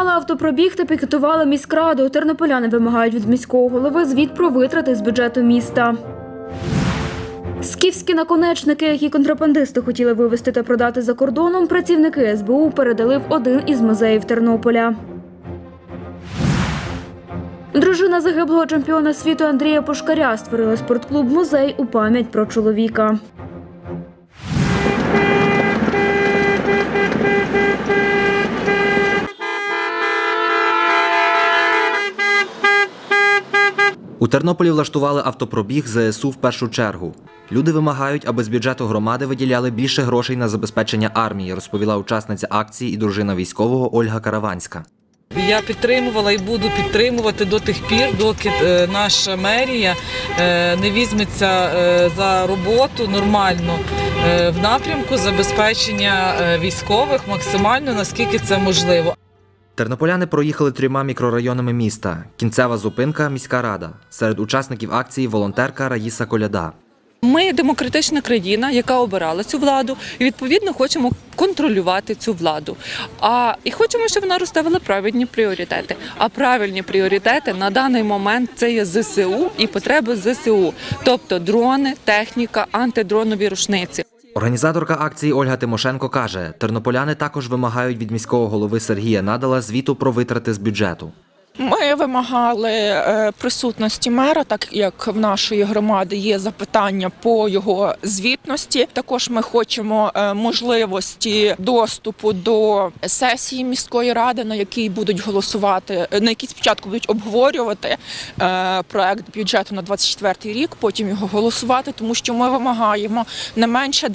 Організували автопробіг та пікетували міськраду. Тернополяни вимагають від міського голови звіт про витрати з бюджету міста. Скіфські наконечники, які контрабандисти хотіли вивезти та продати за кордоном, працівники СБУ передали в один із музеїв Тернополя. Дружина загиблого чемпіона світу Андрія Пушкаря створила спортклуб-музей у пам'ять про чоловіка. У Тернополі влаштували автопробіг ЗСУ в першу чергу. Люди вимагають, аби з бюджету громади виділяли більше грошей на забезпечення армії, розповіла учасниця акції і дружина військового Ольга Караванська. Я підтримувала і буду підтримувати до тих пір, доки наша мерія не візьметься за роботу нормально в напрямку забезпечення військових максимально, наскільки це можливо. Тернополяни проїхали 3 мікрорайонами міста. Кінцева зупинка – міська рада. Серед учасників акції – волонтерка Раїса Коляда. Ми демократична країна, яка обирала цю владу, і відповідно хочемо контролювати цю владу. І хочемо, щоб вона розставила правильні пріоритети. А правильні пріоритети на даний момент – це є ЗСУ і потреби ЗСУ. Тобто дрони, техніка, антидронові рушниці. Організаторка акції Ольга Тимошенко каже, тернополяни також вимагають від міського голови Сергія Надала звіту про витрати з бюджету. Ми вимагали присутності мера, так як в нашої громади є запитання по його звітності. Також ми хочемо можливості доступу до сесії міської ради, на якій будуть голосувати, на якій спочатку будуть обговорювати проект бюджету на 2024 рік, потім його голосувати, тому що ми вимагаємо не менше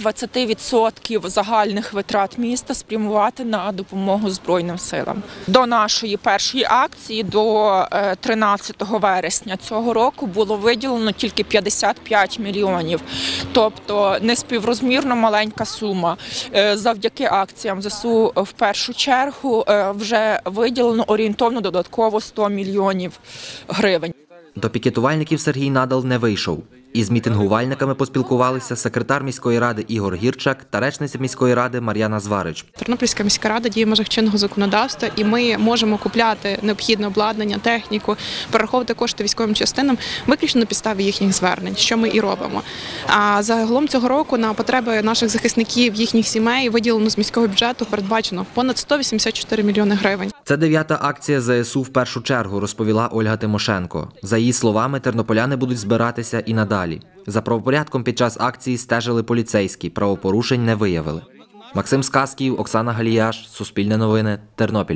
20% загальних витрат міста спрямувати на допомогу Збройним силам. До нашої першої акції, до 13 вересня цього року було виділено тільки 55 мільйонів. Тобто неспіврозмірно маленька сума. Завдяки акціям ЗСУ в першу чергу вже виділено орієнтовно додатково 100 мільйонів гривень. До пікетувальників Сергій Надал не вийшов. Із мітингувальниками поспілкувалися секретар міської ради Ігор Гірчак та речниця міської ради Мар'яна Зварич. Тернопільська міська рада діє в межах чинного законодавства, і ми можемо купляти необхідне обладнання, техніку, перераховувати кошти військовим частинам виключно на підставі їхніх звернень, що ми і робимо. А загалом цього року на потреби наших захисників, їхніх сімей виділено з міського бюджету передбачено понад 184 мільйони гривень. Це 9-та акція ЗСУ в першу чергу, розповіла Ольга Тимошенко. За її словами, тернополяни будуть збиратися і надалі. За правопорядком під час акції стежили поліцейські, правопорушень не виявили. Максим Сказків, Оксана Галіяш, Суспільне новини, Тернопіль.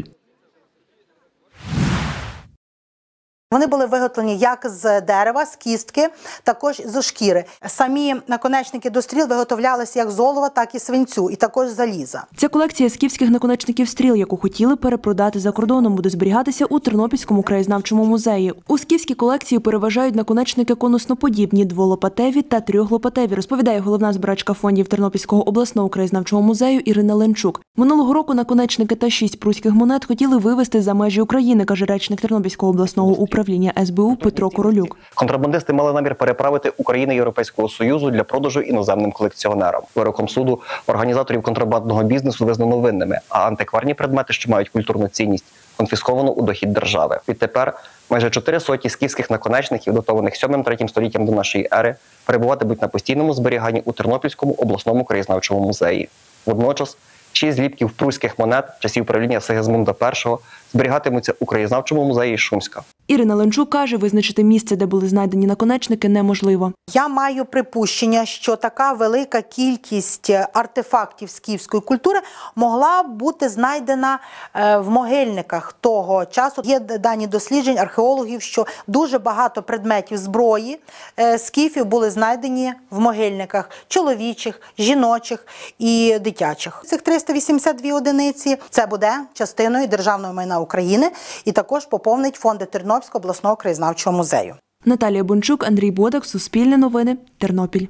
Вони були виготовлені як з дерева, з кістки, також з шкіри. Самі наконечники до стріл виготовлялися як з олова, так і свинцю, і також з заліза. Ця колекція скіфських наконечників стріл, яку хотіли перепродати за кордоном, буде зберігатися у Тернопільському краєзнавчому музеї. У скіфській колекції переважають наконечники конусноподібні, дволопатеві та трьохлопатеві, розповідає головна збирачка фондів Тернопільського обласного краєзнавчого музею Ірина Ленчук. Минулого року наконечники та 6 прусських монет хотіли вивезти за межі України, каже речник Тернопільського обласного управління СБУ Петро Королюк. Контрабандисти мали намір переправити України Європейського Союзу для продажу іноземним колекціонерам. Вироком суду організаторів контрабандного бізнесу визнано винними, а антикварні предмети, що мають культурну цінність, конфісковано у дохід держави. Відтепер майже 4 сотні скіфських наконечників, датованих 7-3 століттям до нашої ери, перебуватимуть на постійному зберіганні у Тернопільському обласному краєзнавчому музеї. Водночас 6 зліпків прусських монет часів правління Сигизмунда І зберігатимуться у краєзнавчому музеї Шумська. Ірина Ленчук каже, визначити місце, де були знайдені наконечники, неможливо. Я маю припущення, що така велика кількість артефактів скіфської культури могла бути знайдена в могильниках того часу. Є дані досліджень археологів, що дуже багато предметів зброї скіфів були знайдені в могильниках чоловічих, жіночих і дитячих. Цих 382 одиниці – це буде частиною державного майна України і також поповнить фонди Тернопільського обласного краєзнавчого музею. Наталія Бончук, Андрій Бодак, Суспільне новини, Тернопіль.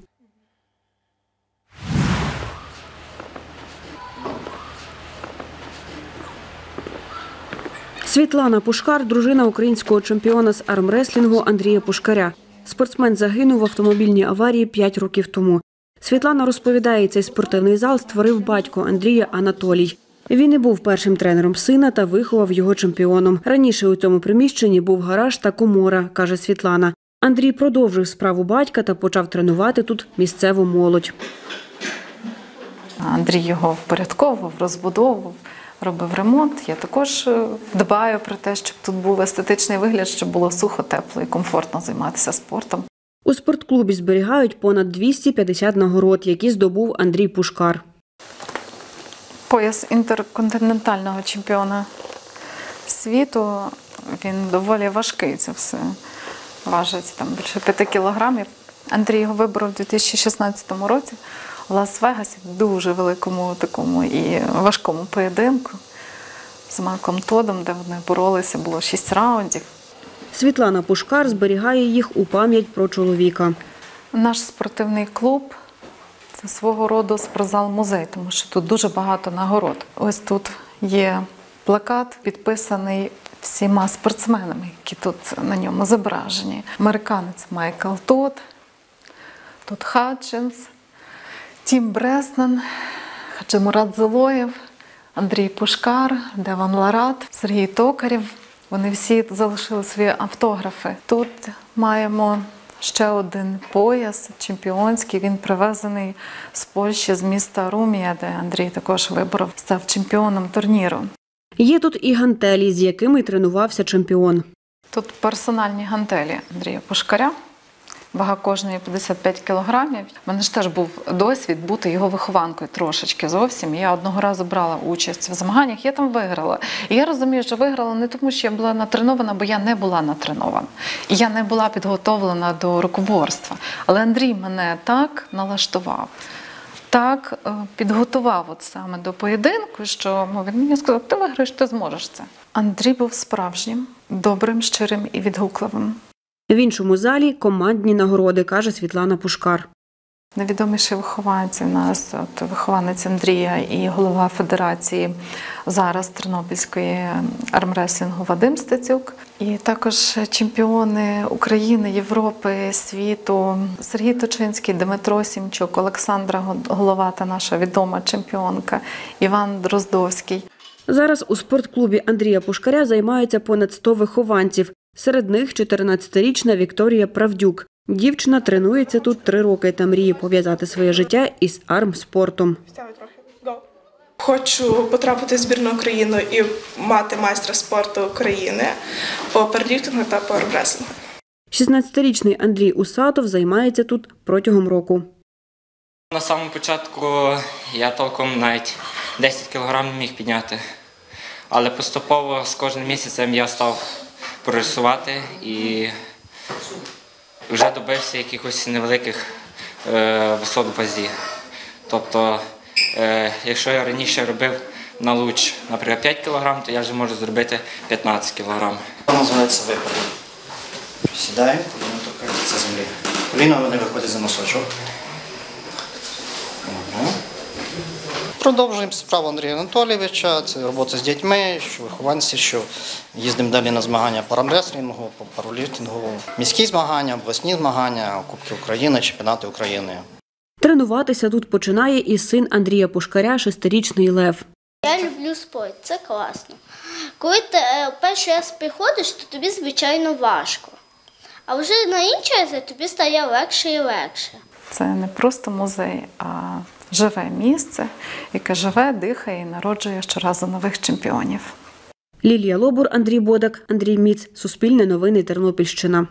Світлана Пушкар – дружина українського чемпіона з армреслінгу Андрія Пушкаря. Спортсмен загинув в автомобільній аварії 5 років тому. Світлана розповідає, цей спортивний зал створив батько Андрія Анатолій. Він і був першим тренером сина та виховав його чемпіоном. Раніше у цьому приміщенні був гараж та комора, каже Світлана. Андрій продовжив справу батька та почав тренувати тут місцеву молодь. Андрій його впорядковував, розбудовував, робив ремонт. Я також дбаю про те, щоб тут був естетичний вигляд, щоб було сухо, тепло і комфортно займатися спортом. У спортклубі зберігають понад 250 нагород, які здобув Андрій Пушкар. Пояс інтерконтинентального чемпіона світу, він доволі важкий, це все важить там більше 5 кілограмів. Андрій його виборов у 2016 році в Лас-Вегасі в дуже великому такому і важкому поєдинку з Майклом Тодом, де вони боролися, було 6 раундів. Світлана Пушкар зберігає їх у пам'ять про чоловіка. Наш спортивний клуб – це свого роду спортзал-музей, тому що тут дуже багато нагород. Ось тут є плакат, підписаний всіма спортсменами, які тут на ньому зображені. Американець Майкл Тод, тут Хаджинс, Тім Бреснан, Хаджимурат Золоєв, Андрій Пушкар, Деван Ларат, Сергій Токарєв. Вони всі залишили свої автографи. Тут маємо ще один пояс чемпіонський. Він привезений з Польщі, з міста Румія, де Андрій також виборов, став чемпіоном турніру. Є тут і гантелі, з якими тренувався чемпіон. Тут персональні гантелі Андрія Пушкаря. Вага кожної 55 кілограмів. У мене ж теж був досвід бути його вихованкою трошечки зовсім. Я одного разу брала участь в змаганнях, я там виграла. І я розумію, що виграла не тому, що я була натренована, бо я не була натренована. І я не була підготовлена до рукоборства. Але Андрій мене так налаштував, так підготував от саме до поєдинку, що він мені сказав, ти виграєш, ти зможеш це. Андрій був справжнім, добрим, щирим і відгукливим. В іншому залі командні нагороди, каже Світлана Пушкар. Найвідоміші вихованці у нас, вихованець Андрія і голова федерації зараз Тернопільської армреслінгу Вадим Стецюк. І також чемпіони України, Європи, світу Сергій Точинський, Дмитро Сімчук, Олександра Головата, наша відома чемпіонка, Іван Дроздовський. Зараз у спортклубі Андрія Пушкаря займаються понад 100 вихованців. Серед них 14-річна Вікторія Правдюк. Дівчина тренується тут 3 роки та мріє пов'язати своє життя із армспортом. Хочу потрапити в збірну України і мати майстра спорту України по пауерліфтингу та по армреслінгу. 16-річний Андрій Усатов займається тут протягом року. На самому початку я толком навіть 10 кг не міг підняти, але поступово з кожним місяцем я став прогресувати і вже добився якихось невеликих висот в вазі. Тобто, якщо я раніше робив на луч, наприклад, 5 кг, то я вже можу зробити 15 кг. Це називається випад. Сідаємо, коліно торкається землі. Коліно не виходить за носочок. Продовжуємо справу Андрія Анатолійовича, це робота з дітьми, що вихованці, що їздимо далі на змагання по армреслінгу, по пауерліфтингу, міські змагання, обласні змагання, Кубки України, чемпіонати України. Тренуватися тут починає і син Андрія Пушкаря, 6-річний Лев. Я люблю спорт, це класно. Коли ти перший раз приходиш, то тобі, звичайно, важко. А вже на інший раз тобі стає легше і легше. Це не просто музей, а живе місце, яке живе, дихає і народжує щоразу нових чемпіонів. Лілія Лобур, Андрій Бодак, Андрій Міц. Суспільне новини, Тернопільщина.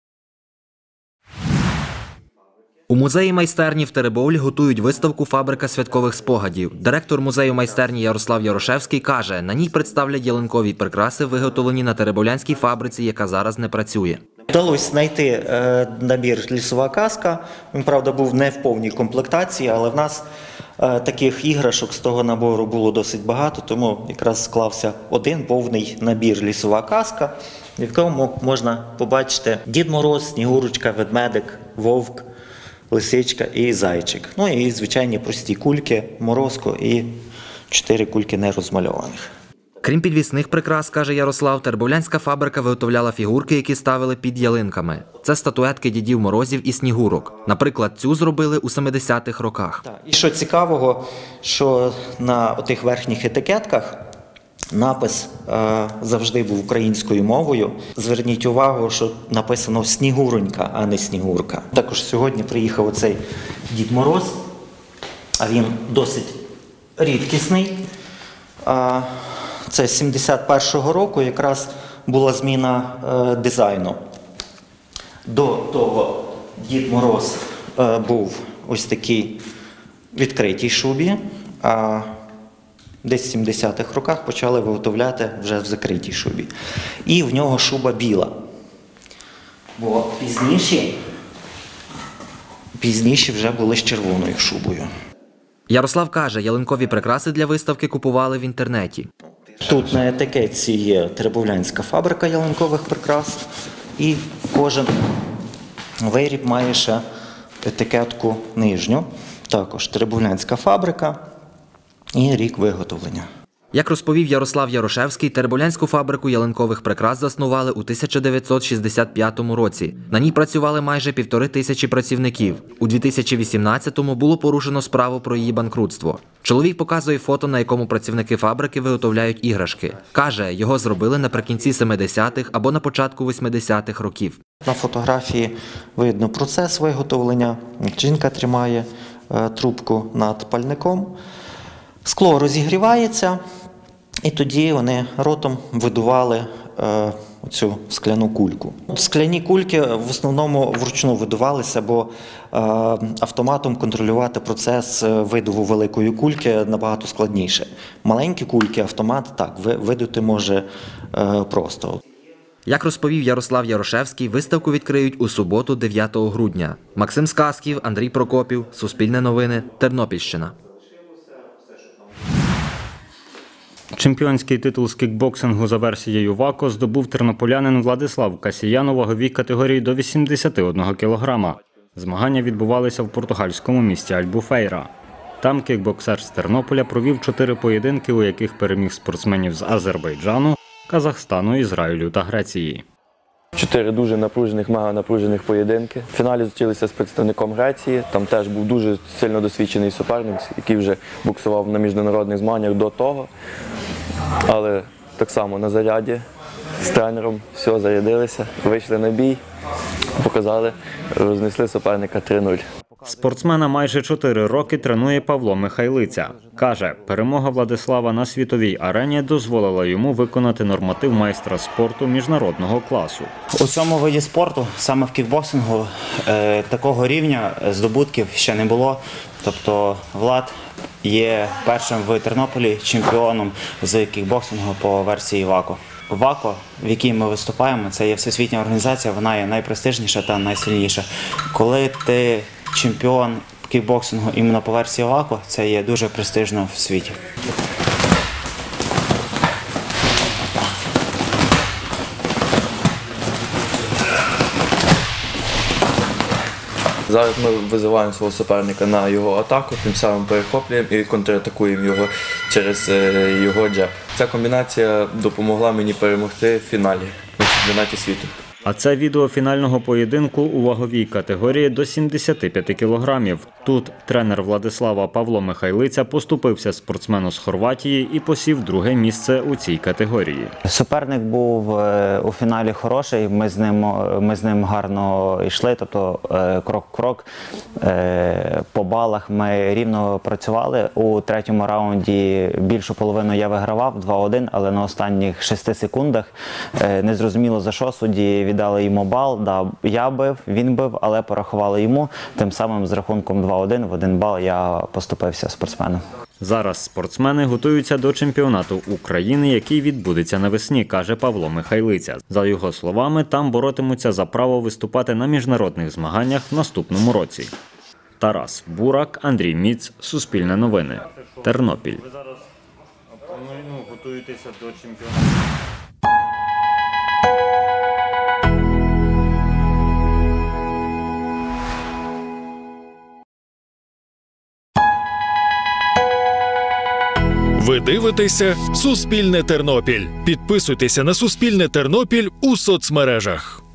У музеї майстерні в Теребовлі готують виставку «Фабрика святкових спогадів». Директор музею майстерні Ярослав Ярошевський каже, на ній представлять ялинкові прикраси, виготовлені на теребовлянській фабриці, яка зараз не працює. Вдалося знайти набір «Лісова казка». Він, правда, був не в повній комплектації, але в нас таких іграшок з того набору було досить багато, тому якраз склався один повний набір «Лісова казка», в якому можна побачити Дід Мороз, Снігурочка, ведмедик, вовк, лисичка і зайчик. Ну і звичайні прості кульки, морозко і 4 кульки нерозмальованих. Крім підвісних прикрас, каже Ярослав, тербовлянська фабрика виготовляла фігурки, які ставили під ялинками. Це статуетки Дідів Морозів і Снігурок. Наприклад, цю зробили у 70-х роках. І що цікавого, що на тих верхніх етикетках напис завжди був українською мовою. Зверніть увагу, що написано «Снігуронька», а не «Снігурка». Також сьогодні приїхав оцей Дід Мороз, а він досить рідкісний. Це з 71-го року якраз була зміна дизайну. До того Дід Мороз був ось такий відкритій шубі, а десь в 70-х роках почали виготовляти вже в закритій шубі. І в нього шуба біла. Бо пізніші вже були з червоною шубою. Ярослав каже, ялинкові прикраси для виставки купували в інтернеті. Тут на етикетці є тербовлянська фабрика ялинкових прикрас, і кожен виріб має ще етикетку нижню. Також тербовлянська фабрика і рік виготовлення. Як розповів Ярослав Ярошевський, тербовлянську фабрику ялинкових прикрас заснували у 1965 році. На ній працювали майже 1500 працівників. У 2018-му було порушено справу про її банкрутство. Чоловік показує фото, на якому працівники фабрики виготовляють іграшки. Каже, його зробили наприкінці 70-х або на початку 80-х років. На фотографії видно процес виготовлення. Жінка тримає трубку над пальником. Скло розігрівається, і тоді вони ротом видували цю скляну кульку. Скляні кульки в основному вручну видувалися, бо автоматом контролювати процес видуву великої кульки набагато складніше. Маленькі кульки автомат так видути може просто. Як розповів Ярослав Ярошевський, виставку відкриють у суботу, 9 грудня. Максим Сказків, Андрій Прокопів, Суспільне новини, Тернопільщина. Чемпіонський титул з кікбоксингу за версією ВАКО здобув тернополянин Владислав Касіян у ваговій категорії до 81 кг. Змагання відбувалися в португальському місті Альбуфейра. Там кікбоксер з Тернополя провів 4 поєдинки, у яких переміг спортсменів з Азербайджану, Казахстану, Ізраїлю та Греції. 4 дуже напружених, мега напружених поєдинки. В фіналі зустрілися з представником Греції. Там теж був дуже сильно досвідчений суперник, який вже боксував на міжнародних змаганнях до того. Але так само на заряді з тренером все, зарядилися, вийшли на бій, показали, рознесли суперника 3-0. Спортсмена майже 4 роки тренує Павло Михайлиця. Каже, перемога Владислава на світовій арені дозволила йому виконати норматив майстра спорту міжнародного класу. У цьому виді спорту, саме в кікбоксингу, такого рівня здобутків ще не було. Тобто Влад є першим в Тернополі чемпіоном з кікбоксингу по версії ВАКО. ВАКО, в якій ми виступаємо, це є всесвітня організація, вона є найпрестижніша та найсильніша. Коли ти чемпіон кікбоксингу іменно по версії ВАКО, це є дуже престижно в світі. Зараз ми визиваємо свого суперника на його атаку, тим самим перехоплюємо і контратакуємо його через його джеб. Ця комбінація допомогла мені перемогти в фіналі на чемпіонаті світу. А це відео фінального поєдинку у ваговій категорії до 75 кілограмів. Тут тренер Владислава Павло Михайлиця поступився спортсмену з Хорватії і посів друге місце у цій категорії. Суперник був у фіналі хороший, ми з ним гарно йшли, тобто крок-крок. По балах ми рівно працювали. У третьому раунді більшу половину я вигравав, 2-1, але на останніх 6 секундах незрозуміло за що судді віддали йому бал. Да, я бив, він бив, але порахували йому. Тим самим з рахунком 2-1 в 1 бал я поступився спортсмену. Зараз спортсмени готуються до чемпіонату України, який відбудеться навесні, каже Павло Михайлиця. За його словами, там боротимуться за право виступати на міжнародних змаганнях в наступному році. Тарас Бурак, Андрій Міц, Суспільне новини, Тернопіль. Ви зараз готуєтеся до чемпіонату. Ви дивитеся «Суспільне Тернопіль». Підписуйтеся на «Суспільне Тернопіль» у соцмережах.